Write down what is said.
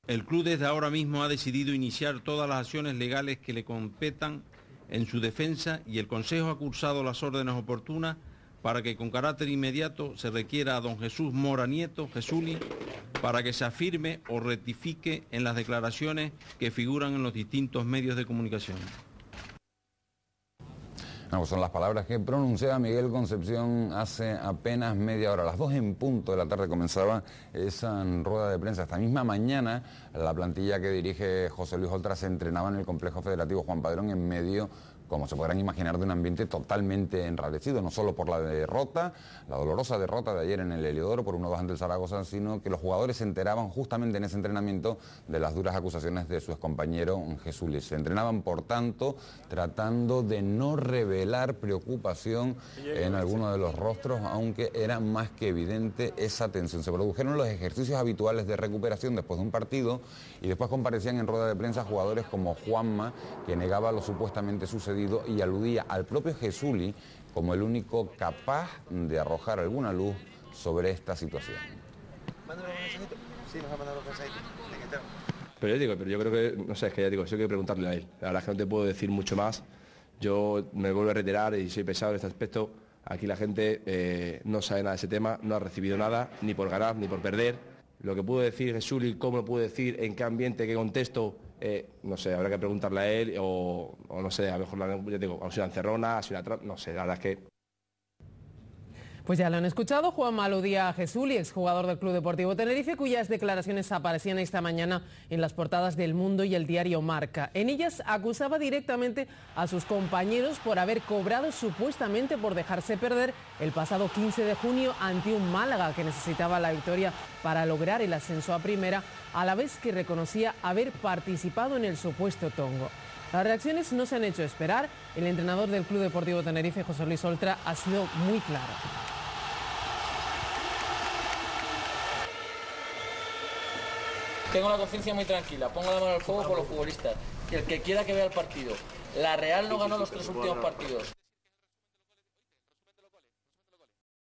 El club desde ahora mismo ha decidido iniciar todas las acciones legales que le competan en su defensa y el Consejo ha cursado las órdenes oportunas para que con carácter inmediato se requiera a don Jesús Mora Nieto, Jesuli, para que se afirme o rectifique en las declaraciones que figuran en los distintos medios de comunicación. No, son las palabras que pronunciaba Miguel Concepción hace apenas media hora. A las 2 en punto de la tarde comenzaba esa rueda de prensa. Esta misma mañana la plantilla que dirige José Luis Oltra se entrenaba en el complejo federativo Juan Padrón en medio, como se podrán imaginar, de un ambiente totalmente enrarecido, no solo por la derrota, la dolorosa derrota de ayer en el Heliodoro por 1-2 ante el Zaragoza, sino que los jugadores se enteraban justamente en ese entrenamiento de las duras acusaciones de su excompañero Jesús. Se entrenaban, por tanto, tratando de no revelar preocupación en alguno de los rostros, aunque era más que evidente esa tensión. Se produjeron los ejercicios habituales de recuperación después de un partido y después comparecían en rueda de prensa jugadores como Juanma, que negaba lo supuestamente sucedido y aludía al propio Jesuli como el único capaz de arrojar alguna luz sobre esta situación. Pero yo creo que, no sé, es que ya digo, eso hay que preguntarle a él. La verdad es que no te puedo decir mucho más. Yo me vuelvo a reiterar y soy pesado en este aspecto. Aquí la gente no sabe nada de ese tema, no ha recibido nada, ni por ganar, ni por perder. Lo que pudo decir Jesuli, cómo lo pudo decir, en qué ambiente, qué contexto, no sé, habrá que preguntarle a él o no sé, a lo mejor ya digo, ha sido una encerrona, ha sido una no sé, la verdad es que... Pues ya lo han escuchado, Juanma aludía a Jesuli, exjugador del Club Deportivo Tenerife, cuyas declaraciones aparecían esta mañana en las portadas del Mundo y el diario Marca. En ellas acusaba directamente a sus compañeros por haber cobrado supuestamente por dejarse perder el pasado 15 de junio ante un Málaga que necesitaba la victoria para lograr el ascenso a primera, a la vez que reconocía haber participado en el supuesto tongo. Las reacciones no se han hecho esperar. El entrenador del Club Deportivo Tenerife, José Luis Oltra, ha sido muy claro. Tengo la conciencia muy tranquila, pongo la mano al fuego por los futbolistas. Y el que quiera que vea el partido. La Real no ganó los 3 últimos partidos.